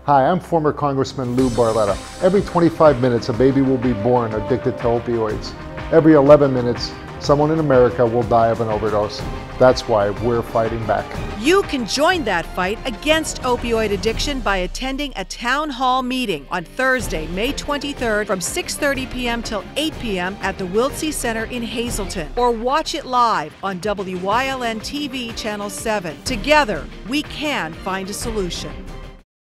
Hi, I'm former Congressman Lou Barletta. Every 25 minutes, a baby will be born addicted to opioids. Every 11 minutes, someone in America will die of an overdose. That's why we're fighting back. You can join that fight against opioid addiction by attending a town hall meeting on Thursday, May 23rd from 6:30 p.m. till 8 p.m. at the Wiltsie Center in Hazleton, or watch it live on WYLN TV Channel 7. Together, we can find a solution.